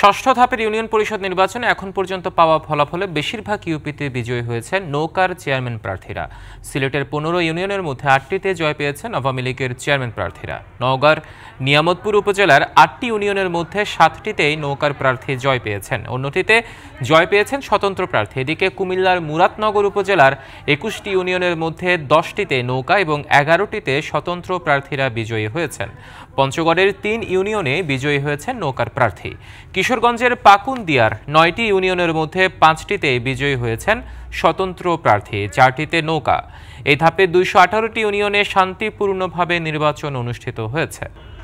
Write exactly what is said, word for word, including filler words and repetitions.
ষষ্ঠ ধাপের ইউনিয়ন পরিষদ নির্বাচনে এখন পর্যন্ত পাওয়া ফলাফলে বেশিরভাগ ইউপিতে বিজয়ী হয়েছেন নৌকার চেয়ারম্যান প্রার্থীরা। সিলেটের পনেরো ইউনিয়নের মধ্যে আটটিতে জয় পেয়েছেন আওয়ামী লীগের চেয়ারম্যান প্রার্থীরা। নওগাঁর নিয়ামতপুর উপজেলার আটটি ইউনিয়নের মধ্যে সাতটিতেই নৌকার প্রার্থী জয় পেয়েছেন, অন্যটিতে জয় পেয়েছেন স্বতন্ত্র প্রার্থী। এদিকে কুমিল্লার মুরাদনগর উপজেলার একুশটি ইউনিয়নের মধ্যে দশটিতে নৌকা এবং এগারোটিতে স্বতন্ত্র প্রার্থীরা বিজয়ী হয়েছেন। পঞ্চগড়ের তিন ইউনিয়নে বিজয়ী হয়েছেন নৌকার প্রার্থী। কিশোরগঞ্জের পাকুন্দিয়ার নয়টি ইউনিয়নের মধ্যে পাঁচটিতে বিজয়ী হয়েছেন স্বতন্ত্র প্রার্থী, চারটিতে নৌকা। এই ধাপে দুইশো আঠারোটি ইউনিয়নে শান্তিপূর্ণভাবে নির্বাচন অনুষ্ঠিত হয়েছে।